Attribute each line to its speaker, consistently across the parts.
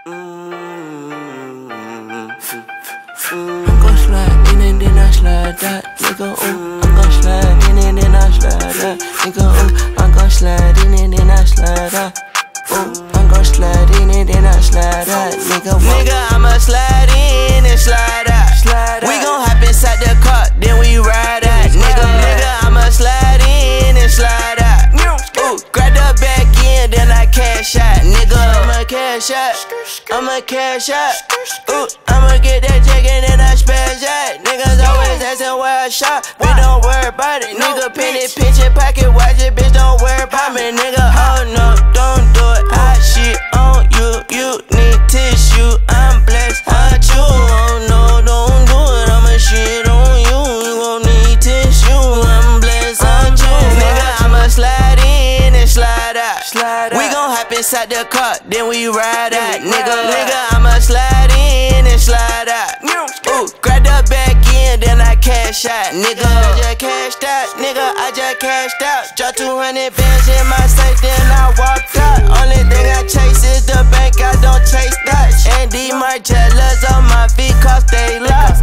Speaker 1: I'm gon' slide in and then I slide that, nigga. I'm gon' slide in and then I slide that, nigga. I'm gon' slide in and then I slide that. I'm gon' slide in and then I slide that, nigga.
Speaker 2: Nigga, I'ma slide in and slide out. We gon' hop inside the car, then we ride out. Nigga, I'ma slide in and slide out. Grab the back end, then I cash out. Nigga, I'ma cash out. I'ma cash out. I'ma get that check and then I splash out. Niggas always asking where I shot, but don't worry about it. Nigga, penny pinch your pocket, watch it, bitch, don't worry about me. Nigga, oh no, don't do it. I shit on you, you need tissue. I'm blessed, I chew. Oh no, don't do it. I'ma shit on you, you gon' need tissue. I'm blessed, I chew. Nigga, I'ma slide in and slide out. We gon' hop inside the car, then we ride out. Nigga, I'ma slide in and slide out. Grab the back end, then I cash out. Nigga, I just cashed out. Nigga, I just cashed out. Drop 200 bands in my safe, then I walked out. Only thing I chase is the bank, I don't chase that. And these Margielas on my feet, cause they lost.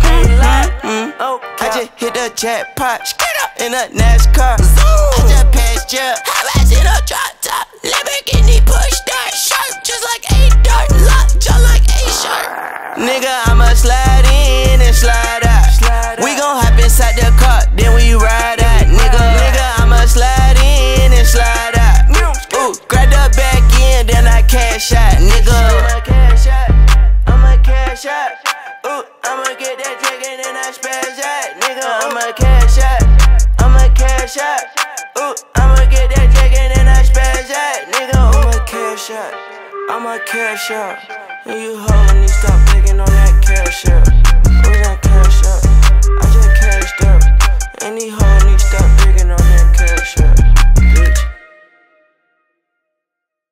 Speaker 2: I just hit the jackpot in a NASCAR. I just passed you. How in a drop top, Lamborghini push start, sharp just like a dart, lock just like a shark. Nigga, I'ma slide in and slide out. We gon' hop inside the car, then we ride out. Nigga, I'ma slide in and slide out. Grab the back end, then I cash out. Nigga, I'ma cash out. I'ma cash out. I'ma get that check and then I splash out. Nigga, I'ma cash out. I'ma cash out. I'ma get that check and then I splash out. Nigga, I'ma cash out. I'ma cash out. And you hoes need to stop picking on that cash out. Where's that cash out?